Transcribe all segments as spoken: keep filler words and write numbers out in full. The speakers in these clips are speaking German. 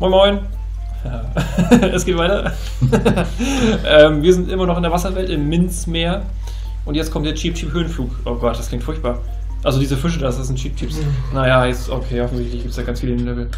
Moin Moin. Ja. Es geht weiter. ähm, wir sind immer noch in der Wasserwelt im Minzmeer. Und jetzt kommt der Cheep Cheep Höhenflug. Oh Gott, das klingt furchtbar. Also diese Fische, das sind Cheep Cheeps. Mhm. Naja, jetzt okay, offensichtlich gibt es da ganz viele in dem Level.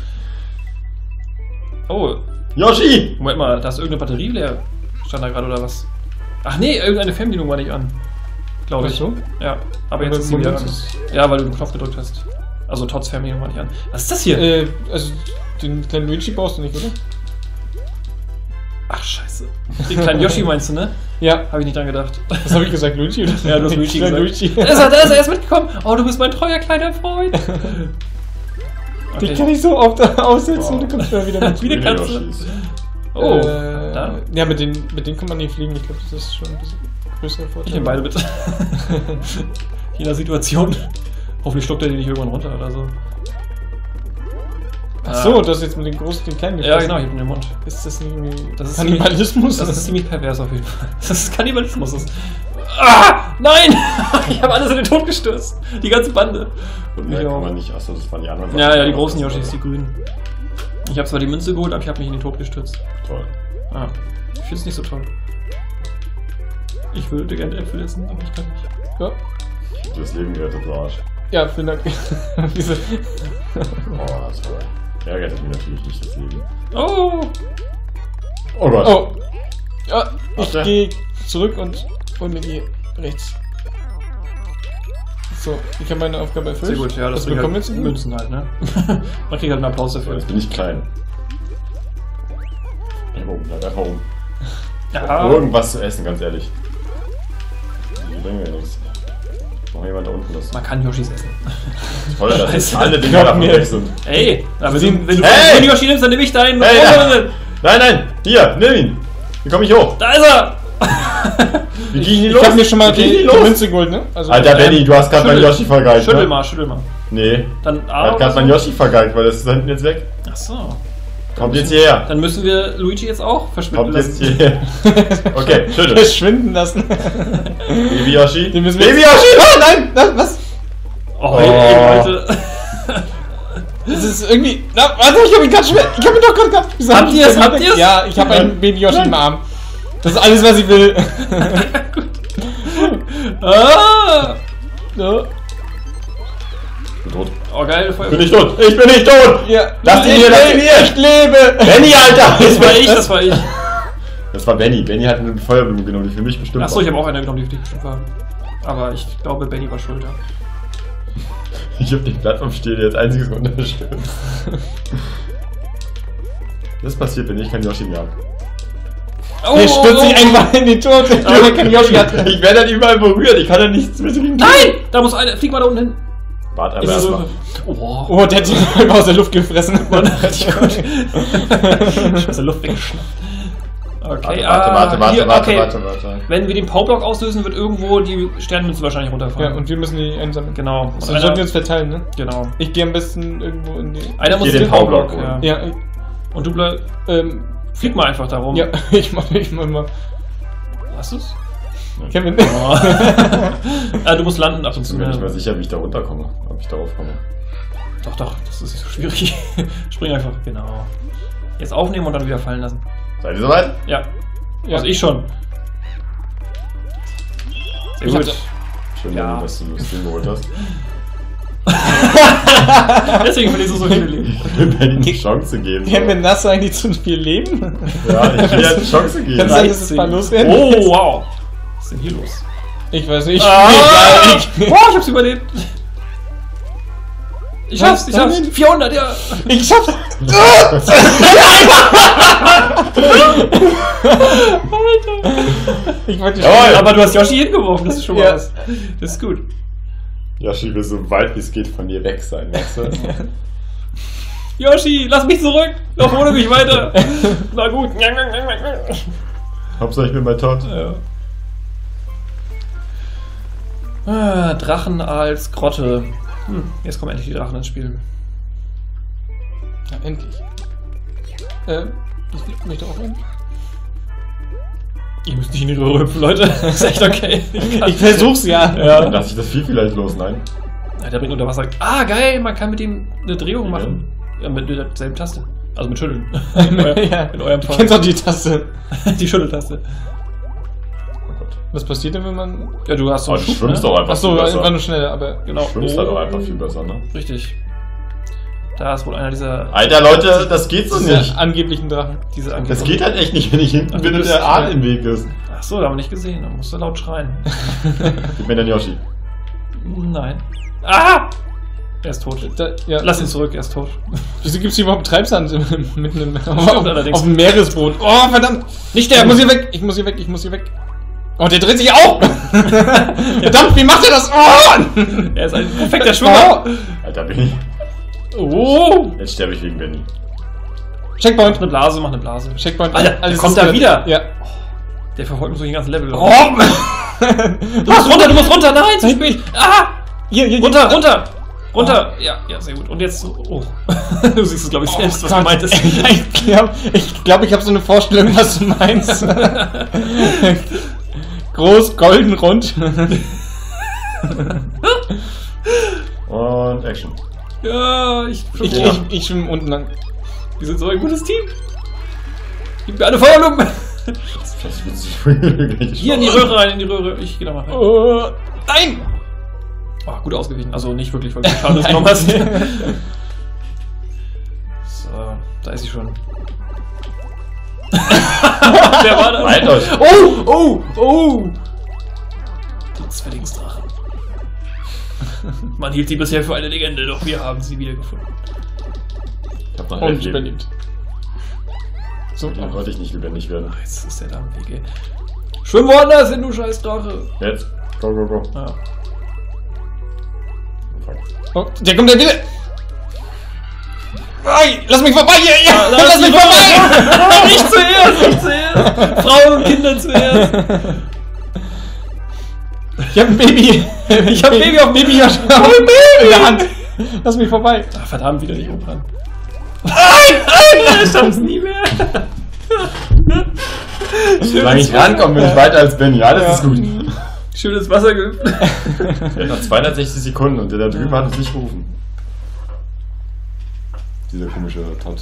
Oh. Yoshi! Moment mal, da ist irgendeine Batterie leer. Stand da gerade oder was? Ach nee, irgendeine Fernbedienung war nicht an. Glaube ich. So? Ja, aber jetzt ist sie wieder an. Ja, weil du den Knopf gedrückt hast. Also Tots Fernbedienung war nicht an. Was ist das hier? Äh, also den kleinen Luigi brauchst du nicht, oder? Ach scheiße. Den kleinen Yoshi meinst du, ne? Ja. Habe ich nicht dran gedacht. Was habe ich gesagt, Luigi? Oder? Ja, du hast Luigi gesagt. Luigi. Da ist er, da ist er erst mitgekommen. Oh, du bist mein treuer kleiner Freund. Okay. Ich kann nicht so oft aussetzen, wow. Du kommst mal wieder mit. Wie eine Katze. Oh, äh, da. Ja, mit denen, mit denen kann man nicht fliegen. Ich glaube, das ist schon ein bisschen größere Vorteil. Ich nehme beide bitte. Je nach Situation. Hoffentlich schluckt er die nicht irgendwann runter oder so. Ach so, das ist jetzt mit den großen, den kleinen gefressen. Ja, genau, ich hab in den Mund. Ist das nicht irgendwie das ist Kannibalismus? Das ist ziemlich pervers auf jeden Fall. Das ist Kannibalismus. Das ist ah! Nein! Ich habe alles in den Tod gestürzt. Die ganze Bande. Und mehr kann man nicht. Achso, das waren die anderen Sachen. Ja, ja, die großen Yoshis, die grünen. Ich habe zwar die Münze geholt, aber ich habe mich in den Tod gestürzt. Toll. Ah, ich finde es nicht so toll. Ich würde gerne Äpfel essen, aber ich kann nicht. Ja. Ich hab das Leben gerettet, du Arsch. Ja, vielen Dank. Diese oh, toll. Er rettet mir natürlich nicht das Leben. Oh! Oh Gott. Oh! Ja, ich Warte. gehe zurück und hol mir die rechts. So, ich habe meine Aufgabe erfüllt. Sehr gut, ja, das Was bekommen wir halt jetzt? Münzen halt, ne? Man kriegt halt einen Applaus dafür. Jetzt bin ich klein. Bleib oben, bleib oben. Ja. Irgendwas zu essen, ganz ehrlich. Die bringen mir nichts. Noch jemand da unten das. Man kann Yoshis essen. Toll, dass jetzt Scheiße. alle Dinger davon weg sind. Ey, aber Sie- wenn du Hey! den Yoshi nimmst, dann nehme ich deinen. Hey, Oh, da. Nein, nein! Hier, nimm ihn! Wie komme ich hoch? Da ist er! Wie gehe ich nicht Ich los? habe mir schon mal Wie geh ich die, nicht die los? Münze geholt, ne? Also, Alter, Benny, du hast gerade mein schüttel. Yoshi vergeigt. Schüttel Ne? mal, schüttel mal. Nee. Dann Er A. hat oder gerade so? mein Yoshi vergeigt, weil das ist da hinten jetzt weg. Ach so. Kommt jetzt hierher. Dann müssen wir Luigi jetzt auch verschwinden Kommt jetzt lassen. hierher. Okay, schüttel. verschwinden lassen. Baby Yoshi. Den müssen wir Baby jetzt- Yoshi! Oh nein! Na, was? Oh, ey, Leute. Das ist irgendwie. Na, warte, ich hab ihn gerade schwer. Ich hab ihn doch gerade gehabt. Wieso Habt hab ich ihr's? den Habt weg? ihr's? Ja, ich habe einen Baby Yoshi im Arm. Das ist alles, was ich will. Ah! Ja. Ich bin tot. Oh, geil. Ich bin nicht tot. Ich bin nicht tot! Ja. Lass ihn ich hier, lass ihn lebe, hier! Ich lebe! Benny, Alter! Das war ich, das war ich. Das war Benny. Benny hat eine Feuerblume genommen, die für mich bestimmt Achso, ich war. habe auch eine genommen, die für dich bestimmt war. Aber ich glaube, Benny war schuld. Ja. Ich hab die Plattform stehen, die jetzt einziges unterstützt. Das passiert, wenn ich kein Yoshi mehr hab. Oh, Der stürzt sich oh, einfach in den Tod, weil er kein Yoshi hat. Ich werde dann überall berührt, ich kann da nichts mit ihm tun. Nein! Da muss eine. Flieg mal da unten hin. Warte Ist aber es so- erstmal. Oh, Oh, der hat sich einfach aus der Luft gefressen. Mann, richtig gut. Ich aus der Luft weggeschnappt. Okay, Warte, warte, ah, warte, warte, hier, warte, okay. warte, warte. Wenn wir den Powerblock auslösen, wird irgendwo die Sternmünze wahrscheinlich runterfallen. Ja, und wir müssen die einsammeln. Genau. Also Und sollten einer, wir uns verteilen, ne? genau. Ich gehe am besten irgendwo in die. Einer muss Hier den den Powerblock. Powerblock Ja. Ja, ich, Und du bleib, ähm, flieg mal einfach da rum. ja, ich mach, ich mach mal. Hast du's? Kevin. Oh. Ah, du musst landen ab und Ich zu. bin mir nicht mehr Ja. sicher, wie ich da runterkomme. Ob ich darauf komme. Doch, doch, das ist nicht so schwierig. Spring einfach, genau. Jetzt aufnehmen und dann wieder fallen lassen. Seid ihr soweit? Ja. Ja. Also ich schon. Sehr Ich gut. hab- Schön, Ja. dass du das Ding geholt hast. Deswegen verlierst du so viele Leben. Ich will Benny die Chance geben. Kevin, hast du eigentlich zu viel Leben? Ja, ich will dir die Chance geben. Kannst du sagen, dass es mal loswerden? Oh, wow. Was ist denn hier los? Ich weiß nicht. Ah! Mir egal, Boah, ich hab's überlebt. Ich schaff's, ich schaff's. Nein. vierhundert, ja. Ich, ich schaff's. Ich wollte Jawohl. schon. Aber du hast Yoshi hingeworfen, das ist schon mal Ja. was. Das ist gut. Yoshi will so weit wie es geht von dir weg sein, weißt du? Yoshi, lass mich zurück. Lauf ohne mich weiter. Na gut. Hauptsache ich bin bei Todd. Ja. Ah, Drachen als Grotte. Hm, jetzt kommen endlich die Drachen ins Spiel. Ja, endlich. Äh, ich möchte auch rein. Ihr müsst nicht in die Röhre hüpfen, Leute. Das ist echt okay. Ich, kann- Ich versuch's ja. Ja. Dann lasse ich das viel vielleicht los, nein? Ja, der bringt unter Wasser. Ah, geil, man kann mit ihm eine Drehung machen. Ja, mit derselben Taste. Also mit Schütteln. In, euer, ja. in eurem Du Fall. kennst auch die Taste. Die Schütteltaste. Oh Gott. Was passiert denn, wenn man... Ja, du hast so Aber einen du Schub, schwimmst ne? doch einfach Achso, viel besser. war nur schneller, aber... Genau. Du schwimmst halt auch einfach viel besser, ne? Richtig. Da ist wohl einer dieser... Alter, Leute, das geht so Diese nicht. angeblichen Drachen. Diese Das geht halt echt nicht, wenn ich hinten Ach, bin du und bist- der Aal im Weg ist. Ach so, da haben wir nicht gesehen. Da musst du laut schreien. Gib mir den Yoshi. Nein. Ah! Er ist tot. Da, ja. Lass ihn zurück, er ist tot. Wieso gibt's hier überhaupt Treibsand mitten im... Stimmt auf, allerdings. auf dem Meeresboot? Oh, verdammt! Nicht Ich der muss hier weg, ich muss hier weg, ich muss hier weg. Oh, der dreht sich auch! Verdammt, wie macht er das? Oh! Er ist ein perfekter Schwimmer. Alter, Benny. Oh! Jetzt sterbe ich wegen Benny. Checkpoint. Eine Blase, mach eine Blase. Checkpoint. Alter, der Alles kommt ist da gut. wieder. Ja. Der verfolgt mich so den ganzen Level. Oh! Du musst runter, du musst runter! Nein, zu spät! Ah! Hier, hier, Runter, runter! Runter! Ja, ja, sehr gut. Und jetzt... Oh. Du siehst es, glaube ich, selbst, was du meintest. ich glaube, ich, glaub, ich habe so eine Vorstellung, was du meinst. Groß, golden, rund. Und Action. Ja, ich... Ich, Ja. ich, ich schwimme unten lang. Wir sind so ein gutes Team. Gib mir eine Feuerlumpe. Das das wird sich Hier in die Röhre rein, in die Röhre. Ich geh da mal rein. Oh, nein! Oh, gut ausgewichen. Also nicht wirklich, weil du Schaden genommen hast. So, da ist sie schon. Wer war das? Halt euch. Oh, oh, oh! Die Zwillingsdrache. Man hielt sie bisher für eine Legende, doch wir haben sie wiedergefunden. Ich hab noch Und elf Leben. überlebt. So, Dann wollte ich nicht lebendig werden. Ach, jetzt ist der da am Weg, ey. Schwimm woanders hin, du scheiß Drache. Jetzt. Go, go, go. Ja. Fuck. oh, der kommt ja wieder. Ei, lass mich vorbei hier! Ja, Lass lass mich die vorbei! Nicht zuerst, nicht zuerst! Frauen und Kinder zuerst! Ich hab ein Baby! Ich hab ein Baby auf dem Baby auf in der Hand! Lass mich vorbei! Ach, verdammt, wieder nicht umdran. Nein, nein, ich schaff's nie mehr! Solange ich rankomme, bin ich weiter als Benny. Alles Ja. ist gut. Schönes Wasser gehüpft. Der hat noch zweihundertsechzig Sekunden und der da drüben hat uns nicht gerufen. Dieser komische Todd.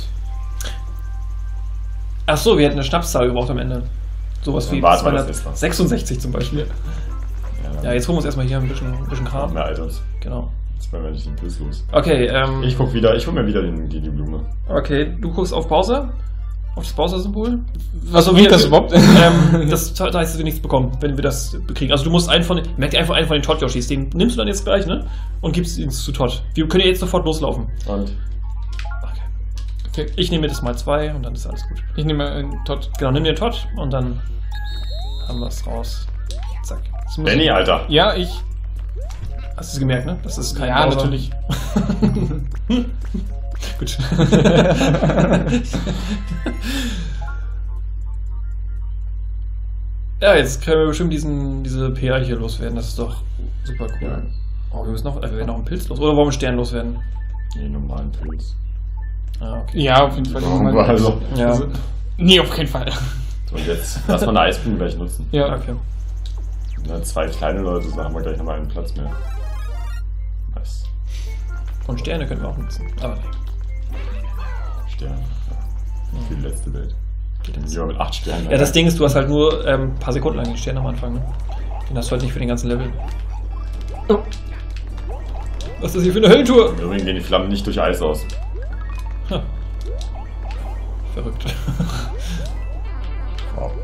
Ach so, wir hätten eine Schnapszahl gebraucht am Ende. Sowas Dann wie warten wir das jetzt noch. zweihundertsechsundsechzig zum Beispiel. Ja, Ja, jetzt holen wir uns erstmal hier ein bisschen, ein bisschen Kram. mehr Alters. Genau. Jetzt werden wir nicht den Pilz los. Okay, ähm. Ich guck wieder, ich hol mir wieder den, die, die Blume. Okay, du guckst auf Pause. Auf das Pause-Symbol. Was Also winkt wir- das überhaupt? ähm, das heißt, dass wir nichts bekommen, wenn wir das bekriegen. Also du musst einen von den, merk dir einfach einen von den Todd-Yoshis, den nimmst du dann jetzt gleich, ne? Und gibst ihn zu Todd. Wir können ja jetzt sofort loslaufen. Und Okay. Okay, Ich nehme mir das mal zwei und dann ist alles gut. ich nehme einen Todd. Genau, nimm den Todd und dann haben wir es raus. Zack. Das muss Benny, ich- Alter. Ja, ich. Hast du es gemerkt, ne? Das ist kein Ja, Browser. natürlich. Gut. Ja, jetzt können wir bestimmt diesen, diese P R hier loswerden. Das ist doch super cool. Ja. Oh, wir müssen noch, äh, wir werden noch einen Pilz los. Oder wollen wir einen Stern loswerden? Nee, normalen Pilz. Ah, okay. Ja, auf jeden Fall. Warum also? Ja. Also, nee, auf keinen Fall. So, und jetzt lass mal eine Eisblume gleich nutzen. Ja, Okay. Und dann zwei kleine Leute, so haben wir gleich nochmal einen Platz mehr. Nice. Und Sterne können wir auch nutzen. Aber nee. Sterne. Ja. Für die letzte Welt. Geht ins Lieber mit acht Sternen. Ja, das Ding ist, du hast halt nur ähm, ein paar Sekunden lang den Stern am Anfang. Ne? Den hast du halt nicht für den ganzen Level. Oh. Was ist das hier für eine Höllentour? Im Übrigen gehen die Flammen nicht durch Eis aus. Ha. Verrückt. Wow.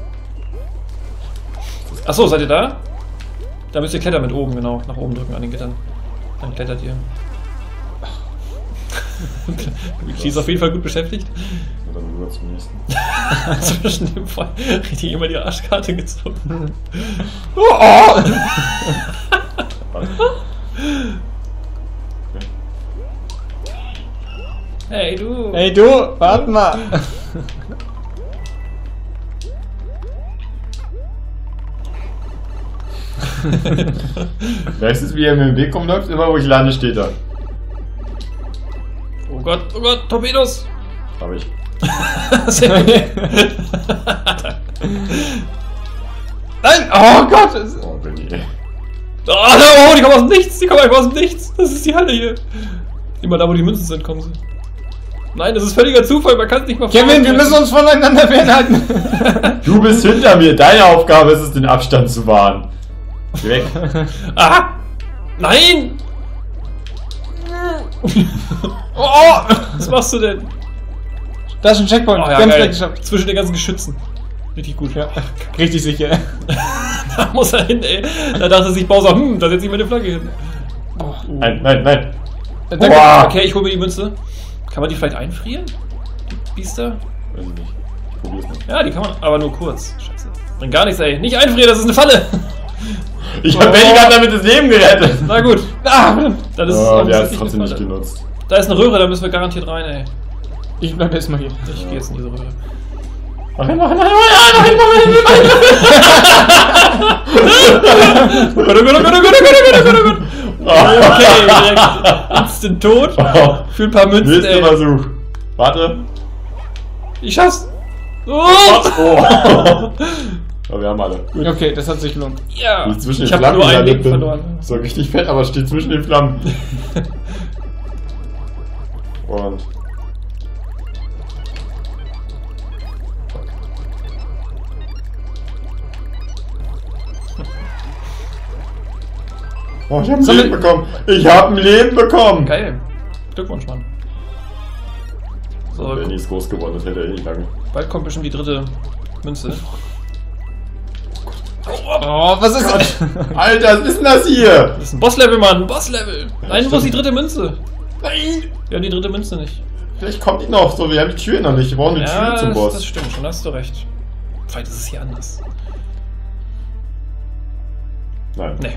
Achso, seid ihr da? Da müsst ihr klettern mit oben, genau. Nach oben drücken an den Gittern. Dann klettert ihr. Sie ist auf jeden Fall gut beschäftigt. Und dann rüber zum nächsten. Zwischen dem Fall richtig immer die Arschkarte gezogen. Oh, oh. Warte. Okay. Hey du! Hey du, warte mal. Nächstes, wie er mir im Weg kommt, läuft immer, wo ich lande, steht er. Oh Gott, oh Gott, Torpedos! Hab ich. Sehr gut. Nein, oh Gott. es- Oh, Benny. Oh, oh, die kommen aus dem Nichts! Die kommen einfach aus dem Nichts! Das ist die Halle hier! Immer da, wo die Münzen sind, kommen sie. Nein, das ist völliger Zufall, man kann es nicht mal Kevin, wir müssen uns voneinander fernhalten. Du bist hinter mir. Deine Aufgabe ist es, den Abstand zu wahren. Geh weg. Ah! Nein! Oh! Was machst du denn? Da ist ein Checkpoint. Oh, ja, wir haben es geil. gleich geschafft. Zwischen den ganzen Geschützen. Richtig gut. Ja, richtig sicher. Da muss er hin, ey. Da dachte sich Bowser, hm, da setze ich meine Flagge hin. Oh. Nein, nein, nein. Danke. Boah. Okay, ich hole mir die Münze. Kann man die vielleicht einfrieren? Die Biester? Weiß ich nicht. Ich probier's nicht. Ja, die kann man, aber nur kurz. Scheiße. Bringt gar nichts, ey. Nicht einfrieren, das ist eine Falle. Ich hab Benny gerade damit das Leben gerettet. Na gut. Ah, dann ist es Oh, dann ist der hat es es trotzdem eine nicht Falle. genutzt. Da ist eine Röhre, da müssen wir garantiert rein, ey. Ich bleib erstmal hier. Ich gehe jetzt in diese Röhre. Mach hin, mach hin, mach hin, mach hin, mach hin, mach hin. Oh Gott, oh Gott, oh Gott, oh Gott, oh Gott, oh Gott, oh Gott. Okay, direkt instant tot. Oh. Für ein paar Münzen, Nächster ey. Versuch. Warte. Ich schaff's. Oh. Oh. Aber wir haben alle. Gut. Okay, das hat sich gelohnt. Ja. Wie ich zwischen Ich den hab Flammen nur ein gelandet Leben bin. verloren. So richtig fett, aber steht zwischen den Flammen. Und. Oh, ich hab ein Soll Leben ich- bekommen. Ich hab ein Leben bekommen. Geil. Glückwunsch, Mann. So, Benny ist groß geworden, das hält er eh nicht lange. bald kommt bestimmt die dritte Münze. Oh, was ist das? Alter, was ist denn das hier? Das ist ein Bosslevel, Mann. Bosslevel. Nein, wo ist die stimmt. dritte Münze? Nein! Wir haben die dritte Münze nicht. Vielleicht kommt die noch so, wir haben die Tür noch nicht. Wir brauchen eine Ja, Tür zum das, Boss. das stimmt schon, da hast du recht. Vielleicht ist es hier anders. Nein. Nee.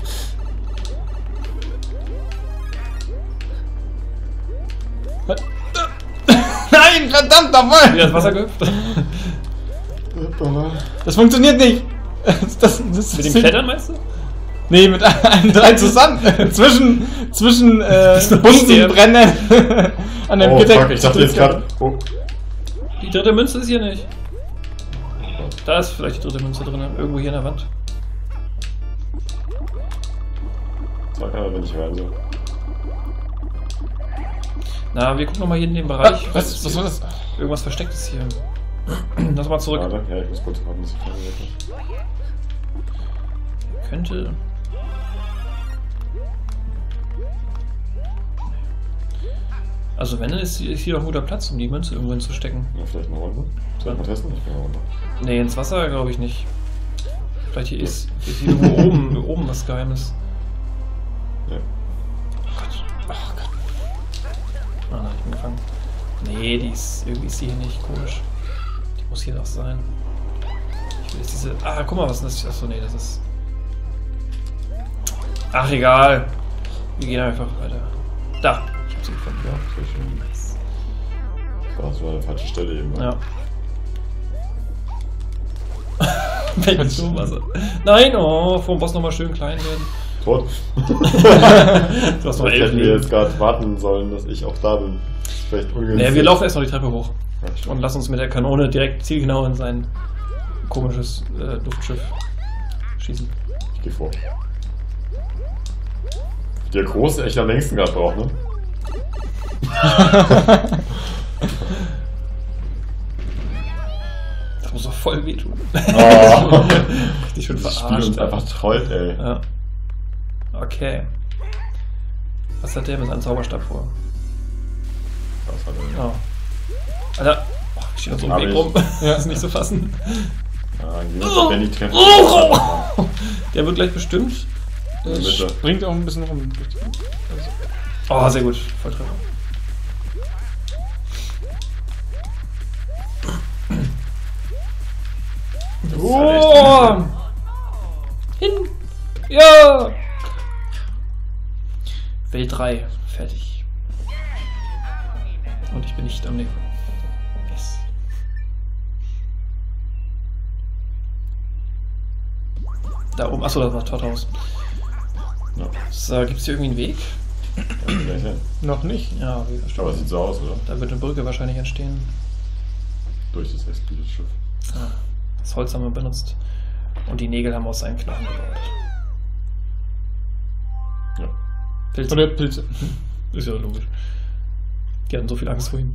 Nein, verdammt nochmal! Wieder ins Wasser gehüpft. Das funktioniert nicht. Das, das, das, Mit dem Klettern meinst du? Nee, mit allen drei zusammen. zwischen zwischen äh, Bist du Bussen sterben? brennen. An dem Oh Gitter. fuck, ich dachte jetzt gerade... Oh. Die dritte Münze ist hier nicht. Da ist vielleicht die dritte Münze drin, irgendwo hier in der Wand. Sag aber, wenn ich rein soll. Na, wir gucken nochmal hier in den Ah, Bereich. was, was war das? Irgendwas Verstecktes hier. Lass mal zurück. Warte, ja, ich muss kurz warten, bis die Flamme weg ist. Könnte. Also wenn, dann ist ist hier doch ein guter Platz, um die Münze irgendwo hinzustecken. Ja, vielleicht eine Runde? Soll ich mal testen? Ich bin mal runter. Nee, ins Wasser glaube ich nicht. Vielleicht hier ist, ist hier irgendwo oben, oben was Geheimes. Ja. Oh Gott. Oh Gott. Ah, nein, ich bin gefangen. Nee, die ist, irgendwie ist die hier nicht komisch. Die muss hier doch sein. Ich will jetzt diese... Ah, guck mal, was ist das? Achso, nee, das ist... Ach, egal. Wir gehen einfach weiter. Da, ich hab sie gefunden. Ja, sehr schön. Nice. Das war eine falsche Stelle eben. Ja. Wenn so Wasser. Nein, oh, vor dem Boss nochmal schön klein werden. Tot. Du hast noch Vielleicht elf hätten wir Leben. jetzt gerade warten sollen, dass ich auch da bin. Vielleicht ungünstig. Nee, wir laufen erst noch die Treppe hoch. Ja, stimmt. Und lass uns mit der Kanone direkt zielgenau in sein komisches äh, Luftschiff schießen. Ich geh vor. Der Große echt am längsten gerade braucht, ne? Das muss doch voll wehtun. Oh. Richtig schön Das Spiel verarscht. uns einfach trollt, ey. Ja. Okay. Was hat der mit seinem Zauberstab vor? Was hat er? Oh. Alter, oh, ich stehe noch so im Hab Weg ich. rum. Ja, ist nicht zu fassen. Ja, gehen wir wenn die treffen. Oh. Der wird gleich bestimmt. In der Mitte. Springt auch ein bisschen rum. Oh, sehr gut. Volltreffer. Oh! Hin! Ja! Welt drei. Fertig. Und ich bin nicht am Leben. Yes. Da oben. Achso, da war Torthaus. Ja. So, gibt es hier irgendwie einen Weg? Ja, gleich hin. Noch nicht. Ja, wie bestimmt. Aber es sieht so aus, oder? Da wird eine Brücke wahrscheinlich entstehen. Durch das Expedition-Schiff. Ja, das Holz haben wir benutzt. Und die Nägel haben wir aus seinen Knochen gebaut. Ja. Pilze. Oder Pilze. Ist ja logisch. Die hatten so viel Angst vor ihm.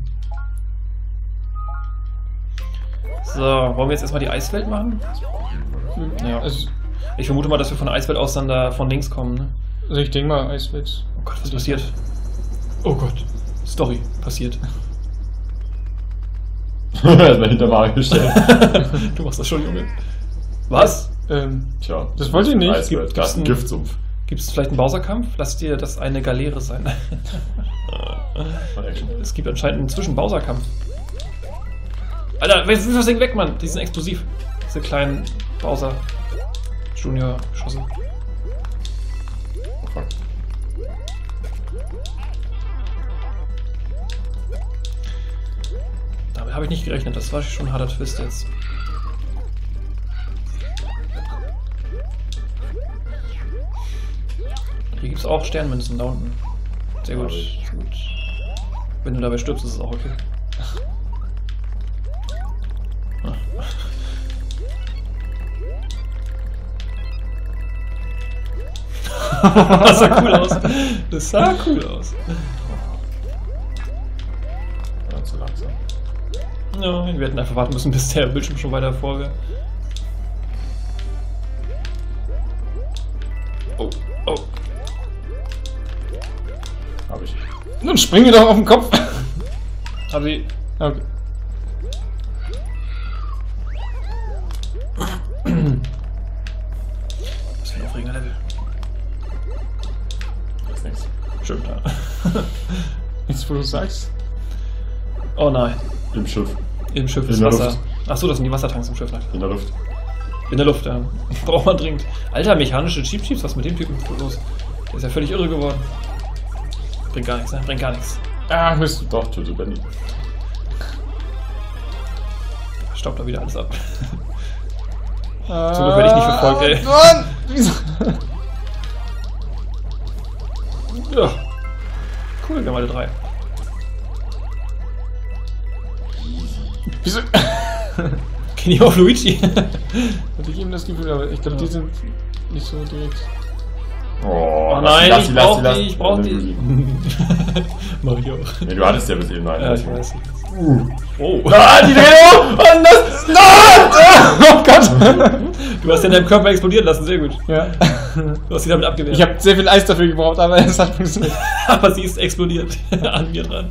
So, wollen wir jetzt erstmal die Eiswelt machen? Ja. Also, Ich vermute mal, dass wir von der Eiswelt aus dann da von links kommen, ne? also ich denke mal, Eiswelt. Oh Gott, was passiert? Oh Gott. Story. Passiert. Erstmal hinter Mario gestellt. Du machst das schon, Junge. Was? Ähm, Tja. Das wollte ich nicht. Eiswelt. Da ist ein Gibt's Giftsumpf. Gibt es vielleicht einen Bowser-Kampf? Lass dir das eine Galeere sein. Von Action. Es gibt anscheinend einen Zwischen-Bowser-Kampf. Alter, wirf das Ding weg, Mann. Die sind explosiv. Diese kleinen Bowser Junior-Schosse. Oh fuck. Damit habe ich nicht gerechnet. Das war schon ein harter Twist jetzt. Hier gibt es auch Sternmünzen da unten. Sehr gut. Sehr gut. Wenn du dabei stirbst, ist es auch okay. Ah. Das sah cool aus. Das sah cool aus. Ja, zu langsam. Nein, wir hätten einfach warten müssen, bis der Bildschirm schon weiter vor wäre. Oh, oh. Hab ich. Nun springen wir doch auf den Kopf. Hab sie. Okay. Was für ein aufregender Level. Das ist nichts. Stimmt, ja. Jetzt, wo du sagst. Oh nein. Im Schiff. Im Schiff In ist der Wasser. Luft. Achso, das sind die Wassertanks im Schiff. In der Luft. In der Luft, ja. Braucht man dringend. Alter, mechanische Cheap Cheeps, was ist mit dem Typen los? Der ist ja völlig irre geworden. Bringt gar nichts, ne? Bringt gar nichts. Ah, Mist. Doch, töte Benny. Staubt da wieder alles ab. Ah, Zum Glück werde ich nicht verfolgt, ey. Mann! Wieso? Ja. Cool, wir haben alle drei. Wieso? Kenny auf Luigi. Hatte ich eben das Gefühl, aber ich glaube, die sind nicht so direkt. Oh, Oh nein, lass ich sie, lass brauch sie, lass die, sie. ich brauch Ja, die. Mach ich auch. Nee, du hattest ja bis eben einen. Ja, ich weiß. Uh. Oh. Ah, die Drehung! Und das... Nein! Oh Gott! Du hast den in deinem Körper explodieren lassen, sehr gut. Ja. Du hast sie damit abgewehrt. Ich habe sehr viel Eis dafür gebraucht, aber es hat funktioniert. Aber sie ist explodiert. An mir dran.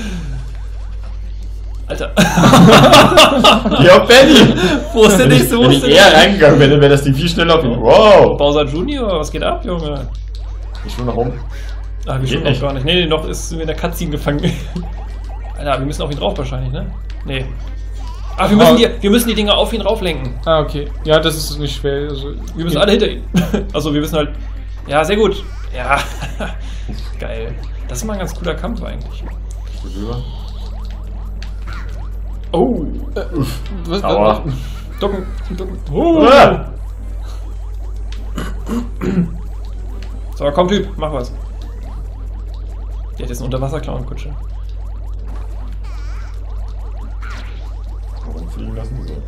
Alter. Ja, Benny! Wusste Wenn nicht ich, so. wenn ich eher reingegangen wäre, wäre das Ding viel schneller auf ihn. Wow! Bowser Junior, was geht ab, Junge? Ich schwimme nach oben. Ah, wir Geht schwimmen noch nicht. gar nicht. Nee, nee, noch ist in der Cutscene gefangen. Alter, wir müssen auf ihn drauf wahrscheinlich, ne? Nee. Ah, wir müssen, Oh. die, wir müssen die Dinger auf ihn rauflenken. Ah, okay. Ja, das ist nicht schwer. Also, Wir müssen alle hinter ihm. Also wir müssen halt... Ja, sehr gut. Ja. Geil. Das ist mal ein ganz cooler Kampf eigentlich. Ich bin rüber. Oh. Was, Aua. Ducken. Ducken. Oh. Ah! So, komm Typ, mach was. Der hat jetzt eine Unterwasser-Clown-Kutsche. Warum fliegen lassen? So.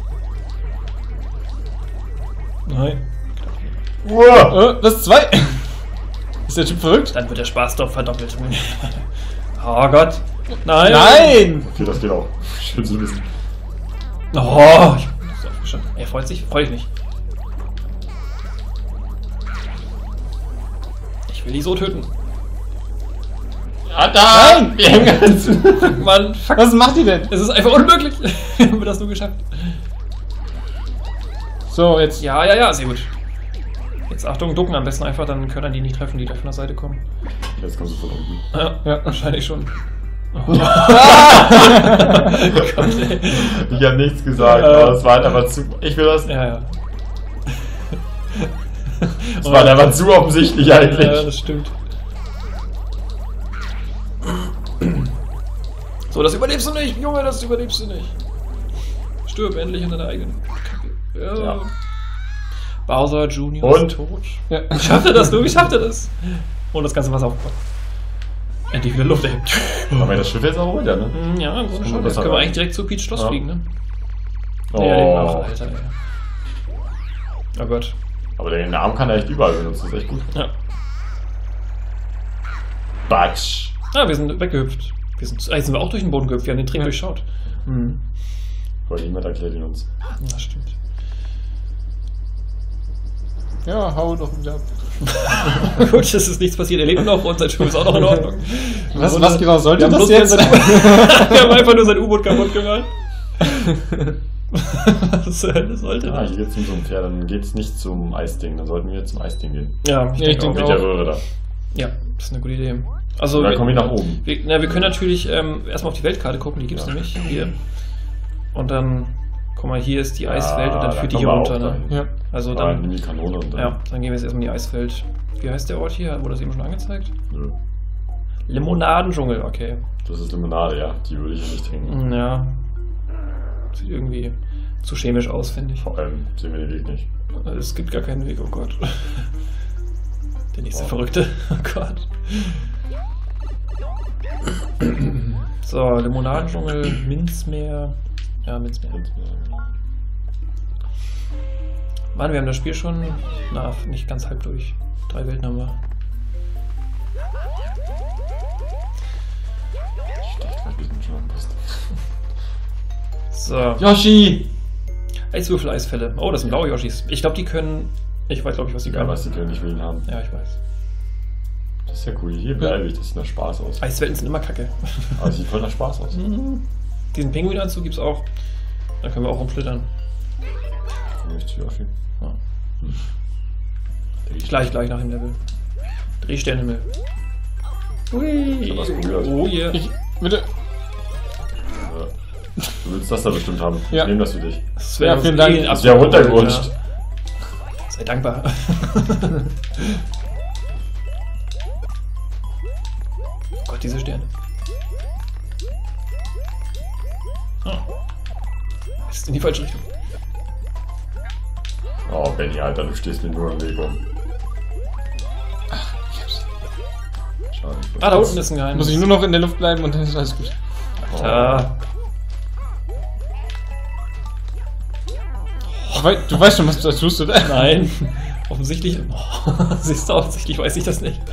Nein. Wow! Äh, das ist zwei. Ist der Typ verrückt? Dann wird der Spaß doch verdoppelt. Oh Gott. Nein. Nein! Okay, das geht auch. Schön zu wissen. Oh, ich bin so aufgestanden. Er freut sich? Freu ich nicht. Ich will die so töten. Ja, nein! Wir hängen ganz. Mann, fuck. Was macht die denn? Es ist einfach unmöglich. Wir haben das nur geschafft. So, jetzt. Ja, ja, ja, sehr gut. Jetzt Achtung, ducken am besten einfach, dann können die nicht treffen, die da von der Seite kommen. Jetzt kommst du von unten. Ja, Ja. wahrscheinlich schon. Oh. Ich habe nichts gesagt, Äh. aber es war halt einfach zu. Ich will das. Ja, ja. Es war halt einfach zu offensichtlich eigentlich. Ja, das stimmt. So, das überlebst du nicht, Junge, das überlebst du nicht. Stirb endlich in deiner eigenen Kacke. Ja. Ja. Bowser Junior Und? ist tot. Ja. Ich schaffte das, du, ich schaffte das. Und das ganze Wasser aufgebaut. Endlich wieder Luft, ey. Haben wir das Schiff jetzt auch runter, ne? Mm, Ja, im Grunde schon. Das Jetzt hat können wir er. eigentlich direkt zu Peach Schloss Ja. fliegen, ne? Oh. Nee, er lebt noch, Alter, ey. Oh Gott. Aber den Arm kann er echt überall benutzen, das ist echt gut. Ja. Batsch. Ah, wir sind weggehüpft. Wir sind, jetzt sind wir auch durch den Boden gehüpft, wir haben den Trick Ja. durchschaut. Hm. Weil niemand erklärt ihn uns. Das stimmt. Ja, hau doch wieder ab. Gut, es ist nichts passiert. Er lebt noch und sein Schuh ist auch noch in Ordnung. Was, Und was genau sollte wir haben das bloß jetzt? sein U- Wir haben einfach nur sein U-Boot kaputt gemacht. Was zur Hölle sollte Ah, das? hier geht's um so ein Pferd, dann geht's nicht zum Eisding, dann sollten wir zum Eisding gehen. Ja, ich Ja, ich denke denke auch. Mit der Röhre da. Ja, das ist eine gute Idee. Also, Und dann wir, komme ich nach oben. wir, na, wir können natürlich ähm, erstmal auf die Weltkarte gucken, die gibt es Ja. nämlich hier. Und dann, guck mal, hier ist die Eiswelt und dann Ah, führt da die hier kommen wir runter. auch Ne? dahin. Ja. Also Ah, nimm dann, die Kanone und dann. ja, dann gehen wir jetzt erstmal in die Eiswelt. Wie heißt der Ort hier? Wurde das eben schon angezeigt? Nö. Limonadendschungel, okay. Das ist Limonade, ja. Die würde ich ja nicht trinken. Ja. Sieht irgendwie zu chemisch aus, finde ich. Vor allem sehen wir den Weg nicht. Es gibt gar keinen Weg, oh Gott. Der nächste Oh. Verrückte. Oh Gott. So, Limonadendschungel, Minzmeer. Ja, Minzmeer. Mann, wir haben das Spiel schon, na, nicht ganz halb durch. Drei Welten haben wir. Ich dachte gerade, wir sind schon am besten. So, Yoshi! Eiswürfel, Eisfälle. Oh, das sind blaue Yoshis. Ich glaube, die können. Ich weiß, glaube ich, was die Ja, können. was die können, ich will ihn haben. Ja, ich weiß. Das ist ja cool. Hier bleibe ich, das sieht nach Spaß aus. Eiswelten sind immer kacke. Aber es sieht voll nach Spaß aus. Mhm. Diesen Pinguinanzug gibt's auch. Da können wir auch rumflittern. Komm ich zu Yoshi. Ja. Hm. Gleich, gleich nach dem Level. Drehsternhimmel. Ui. Ich hab was probiert. Oh yeah. Ich, bitte. Ja. Du willst das da bestimmt haben. Ja. Ich nehme das für dich. Das Ja, uns vielen Dank. eh Ist ja runtergerutscht. Ja. Sei dankbar. Oh Gott, diese Sterne. Oh. Ist in die falsche Richtung. Oh, Benny, Alter, du stehst mir nur im Weg rum. Ich hab's. Schade. Ah, da unten ist ein Geheimnis. Muss ich nur noch in der Luft bleiben und dann ist alles gut. Ah. Du, wei du weißt schon, was du da tust, oder? Nein. Offensichtlich. Oh, siehst du, offensichtlich weiß ich das nicht.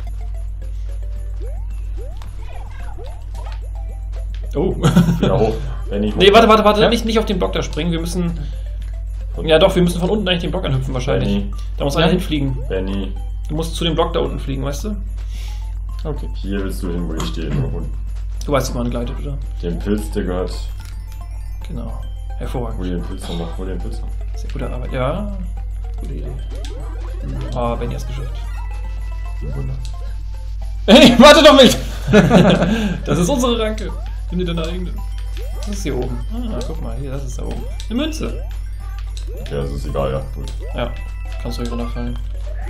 Oh. Wieder hoch. Benny, hoch. Nee, warte, warte, warte. Ja? Nicht, nicht auf den Block da springen. Wir müssen. Von- Ja, doch, wir müssen von unten eigentlich den Block anhüpfen, wahrscheinlich. Benny, Da muss einer Ja. hinfliegen. Benny, Du musst zu dem Block da unten fliegen, weißt du? Okay. hier willst du hin, wo ich stehe. Und Du weißt, wie man gleitet, oder? den Pilz, der gehört. Genau. Hol Hervorragend. dir den Pilz noch, hol dir den Pilz noch. Sehr gute Arbeit. Ja. Gute Idee. Ah, Benny hat's geschafft. Wunder. Hey, warte doch mit! Das ist unsere Ranke. Nimm dir deine eigene. Das ist hier oben. Ah, guck mal, hier, das ist da oben. Eine Münze. Ja, das ist egal, ja. Gut. Ja, kannst du hier runterfallen.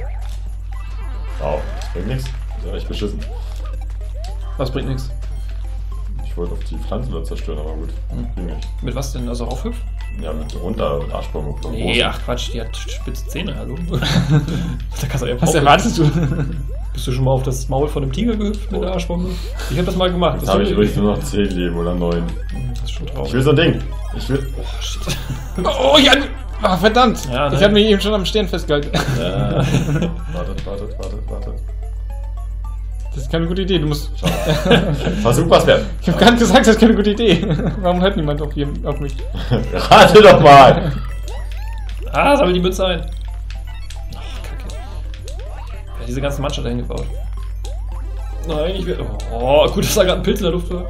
Wow, das bringt nichts. Das ist ja echt beschissen. Was bringt nichts. Ich wollte auf die Pflanzen da zerstören, aber gut. Hm. Ging nicht. Mit was denn? Also aufhüpfen? Ja, mit runter, mit Arschbaum. und Nee, groß. ach Quatsch, die hat spitze Zähne, hallo. da kannst du ja Was pauken. erwartest du? Bist du schon mal auf das Maul von einem Tiger gehüpft mit der Arschbombe? Ich hab das mal gemacht. Jetzt Das habe ist ich schon- übrigens nur noch zehn Leben oder neun. Das ist schon Ich traurig. will so ein Ding. Ich will. Oh, shit. Oh, ich hab... Ah, verdammt! Ja, ich nein. hab mich eben schon am Stern festgehalten. Ja. Wartet, wartet, wartet, wartet. Das ist keine gute Idee, du musst... Schau. Versuch was wert. Ich hab gerade gesagt, das ist keine gute Idee. Warum hört niemand auf, hier, auf mich? Rate doch mal. Ah, sammel die Mütze ein. Ach, Kacke. Wer hat diese ganze Mannschaft dahin gebaut? Nein, ich will. Oh, gut, dass da gerade ein Pilz in der Luft war.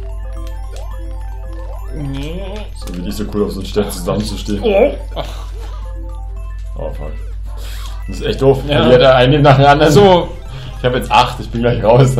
So wie nicht so cool auf so einen Stern zusammenzustehen. Oh! Oh, fuck. Das ist echt doof. Ja. Ja. Der eine nach dem anderen. So. Ich habe jetzt acht, ich bin gleich raus.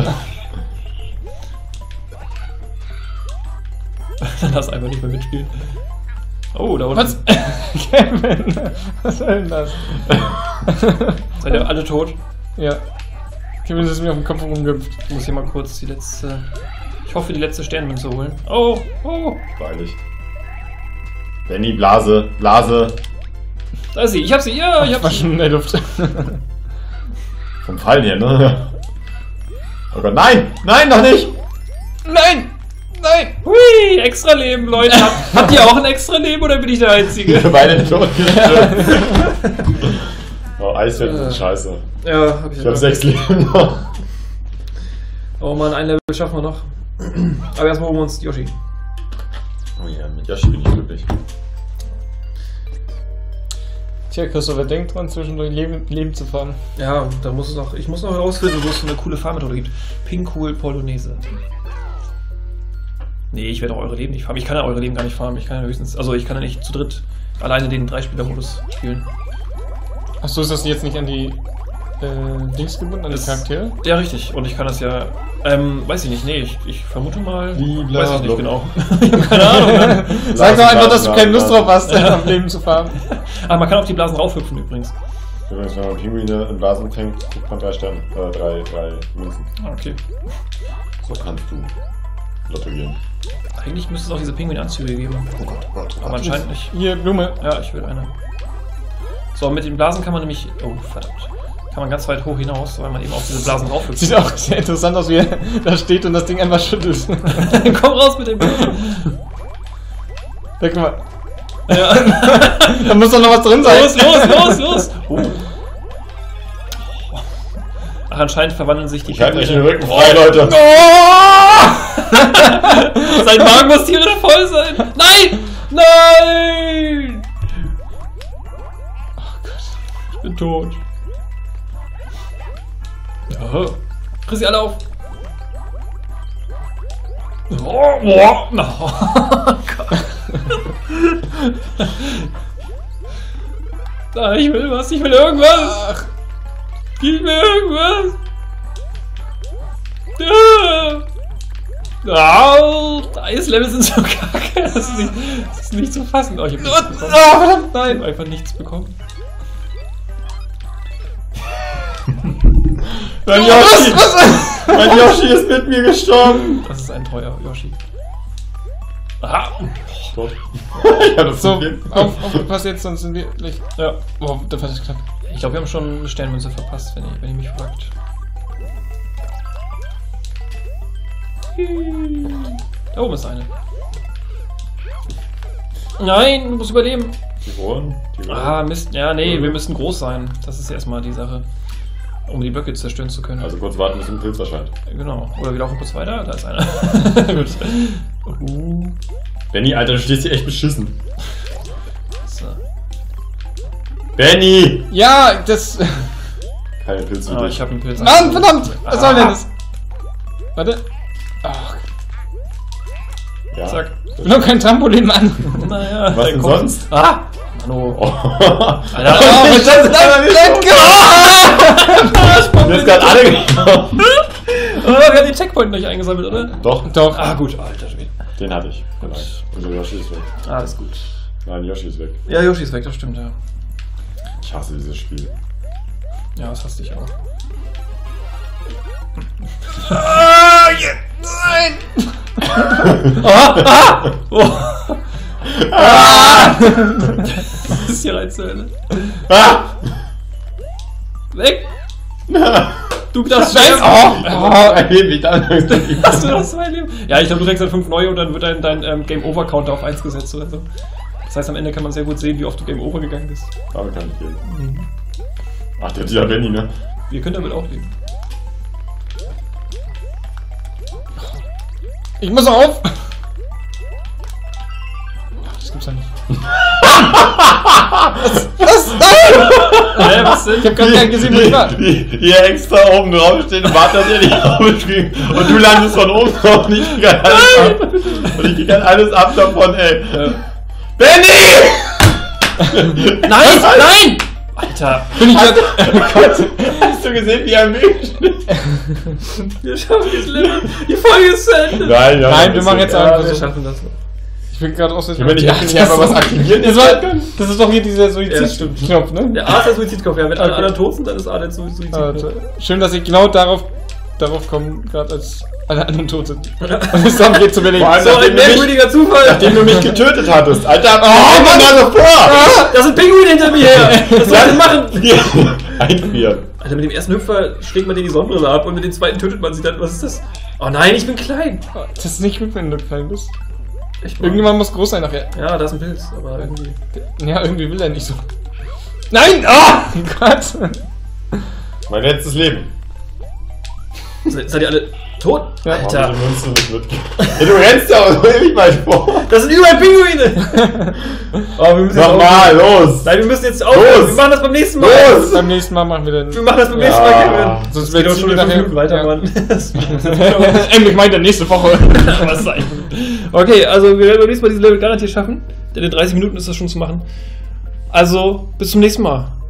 Dann lass einfach nicht mehr mitspielen. Oh, da unten. Was? Kevin, was soll denn das? Seid ihr alle tot? Ja. Kevin ist mir auf den Kopf rumgehüpft. Ich muss hier mal kurz die letzte. Ich hoffe, die letzte Sternmünze holen. Oh, oh. Freilich. Benny, Blase, Blase. Da ist sie. Ich hab sie. Ja, ich Ich hab war sie. schon in der Luft. Vom Fallen her, ne? Oh Gott, nein! Nein, noch nicht! Nein! Nein! Hui, extra Leben, Leute. Habt, habt ihr auch ein extra Leben oder bin ich der Einzige? Wir beide tot. Oh, Eiswürfel sind scheiße. Ja, hab ich Ich habe sechs Leben noch. Oh Mann, ein Level schaffen wir noch. Aber erstmal holen wir uns Yoshi. Oh ja, mit Yoshi bin ich glücklich. Tja, Christopher, denkt dran, zwischendurch Leben, Leben zu fahren. Ja, da muss es noch. Ich muss noch herausfinden, wo es so eine coole Fahrmethode gibt. Pincool Polonaise. Nee, ich werde auch eure Leben nicht farmen. Ich kann ja eure Leben gar nicht farmen. Ich kann ja höchstens. Also ich kann ja nicht zu dritt alleine den Dreispieler-Modus spielen. Achso, ist das jetzt nicht an die äh, Dings gebunden, an die Das- Charaktere? Ja, richtig. Und ich kann das ja. Ähm, weiß ich nicht. Nee, ich, ich vermute mal. Blibla, weiß ich nicht blub. genau. Ich hab keine Ahnung. Ne? Sag doch einfach, dass du keine Lust drauf hast, Ja. am Leben zu fahren. Ah, man kann auf die Blasen raufhüpfen übrigens. Übrigens, wenn man Pinguine in Blasen fängt, kriegt man drei Sterne. Äh, drei, drei Münzen. Ah, okay. So kannst du Lotto gehen. Eigentlich müsste es auch diese Pinguin-Anzüge geben. Oh Gott, oh Gott, oh Aber Gott. anscheinend nicht. Hier, Blume. Ja, ich will eine. So, mit den Blasen kann man nämlich. Oh, verdammt. Kann man ganz weit hoch hinaus, weil man eben auf diese Blasen raufhüpft. Sieht auch sehr interessant aus, wie er da steht und das Ding einfach schüttelt. Komm raus mit dem. Da guck mal. Ja. Da muss doch noch was drin sein. Los, los, los, los! Oh. Ach, anscheinend verwandeln sich die Ich halte euch den Pinguine. Rücken frei, Leute. Sein Magen muss hier voll sein! Nein! Nein! Oh Gott. Ich bin tot. Ja. Friss sie alle auf! Oh, oh. Oh Gott. Nein, ich will was, ich will irgendwas! Gib mir irgendwas! Ja. Oh, Eislevel sind so kacke. Das ist nicht, das ist nicht zu fassen. Oh, ich hab nichts bekommen. Oh, verdammt, Ich nein. hab einfach nichts bekommen. Mein Was? Yoshi, Was? mein Yoshi ist mit mir gestorben. Das ist ein treuer Yoshi. Aha. Tot. Ich hab das So, so viel. auf, aufgepasst jetzt, sonst sind wir gleich. Ja. Oh, da war das knapp. Ich glaube, wir haben schon eine Sternmünze verpasst, wenn ihr, wenn ihr mich fragt. Da oben ist eine. Nein, du musst überleben. Die Ohren, die Ohren. Ah, Mist. Ja, nee, wir müssen groß sein. Das ist erstmal die Sache. Um die Blöcke zerstören zu können. Also kurz warten, bis ein Pilz erscheint. Genau. Oder wir laufen kurz weiter. Da ist einer. Gut. Uh. Benny, Alter, du stehst hier echt beschissen. So. Benny! Ja, das. Keine Pilze für Ah, dich. ich habe einen Pilz. Mann, verdammt! Was soll denn Ah. das? Warte. Ach, Ja. Zack. ich will noch kein Trampolin, Mann. Naja. Was der denn Kopf- sonst? Ah! Hallo. Oh. Alter, Oh, Ich schaff's einfach nicht. Let's go! Mir ist gerade alle gekommen. Oh, wir haben den Checkpoint nicht eingesammelt, oder? Doch, Doch. Ah, gut. Alter Schwede. den hatte ich. Gut. Unser Yoshi ist weg. Alles gut. Nein, Yoshi ist weg. Ja, Yoshi ist weg, das stimmt, ja. Ich hasse dieses Spiel. Ja, das hasst dich auch. Ah, yeah. Nein! Ah! Ah! Oh. Ah! Das ist hier rein zu Ende. Ah! Weg! Du darfst Scheiße! sterben. Oh, Oh, erhebe mich dann. Hast du noch zwei Leben? Ja, ich glaube, du kriegst dann fünf neue und dann wird dein, dein ähm, Game-Over-Counter auf eins gesetzt oder so. Das heißt, am Ende kann man sehr gut sehen, wie oft du Game-Over gegangen bist. Damit kann ich gehen. Ach, der hat ja Benny, ne? Wir können damit auch leben. Ich muss auf! Das gibt's ja nicht. Was? Was? Nein! Hä, was denn? Ich hab gerade gar nicht gesehen, wo ich war. Die, die hier extra oben drauf stehen und warten, dass ihr nicht aufspringt. Und du landest von oben drauf und ich krieg halt alles ab. Und ich krieg halt alles ab davon, ey. Ja. Benny! Nein! Nein! Alter! Bin ich gerade. Hast du gesehen, wie er am Weg steht? Wir schaffen das Level! Die Folge ist zu Ende! Nein, ja, Nein, wir machen jetzt Ja, einfach wir so. schaffen das. Ich bin gerade aus der. Können wir nicht, Ja, nicht das einfach was ist- aktivieren? Das, war, das ist doch hier dieser Ja, das stimmt. Suizid-Knopf, ne? Der A ist der Suizidkopf, ja. Wenn alle Okay. anderen tot sind, dann ist A der Suizidkopf. Warte. Schön, dass ich genau darauf, darauf komme, gerade als alle anderen tot sind. Und es dann geht zu überlegen. Vor allem, So ein nachdem, du mich, merkwürdiger Zufall! nachdem du mich getötet hattest. Alter, oh, Mann, also vor! Da sind Pinguine hinter mir her! Was soll ich denn machen? Einfrieren. Alter, mit dem ersten Hüpfer schlägt man dir die Sonnenbrille ab und mit dem zweiten tötet man sie dann. Was ist das? Oh nein, ich bin klein! Das ist nicht gut, wenn du klein bist. Echt mal. Irgendjemand muss groß sein nachher. Ja, da ist ein Pilz, aber irgendwie. Ja, irgendwie will er nicht so. Nein! Ah! Gott! Mein letztes Leben. Se seid ihr alle. Tot? Ja. Alter. Oh, Münze nicht mitgehen. Ja, du rennst ja auch so ewig weit vor. Das sind überall Pinguine! Oh, wir müssen jetzt Nochmal, aufhören. los! Nein, wir müssen jetzt Los. aufhören. Wir machen das beim nächsten Mal. Los. Beim nächsten Mal machen wir den. Wir machen das beim Ja. nächsten Mal, Kevin. Sonst Das geht wird auch schon wieder fünf Minuten weiter, ja. Mann. Das- Endlich meint er nächste Woche. Was sein? Okay, also wir werden beim nächsten Mal dieses Level garantiert schaffen. Denn in dreißig Minuten ist das schon zu machen. Also, bis zum nächsten Mal.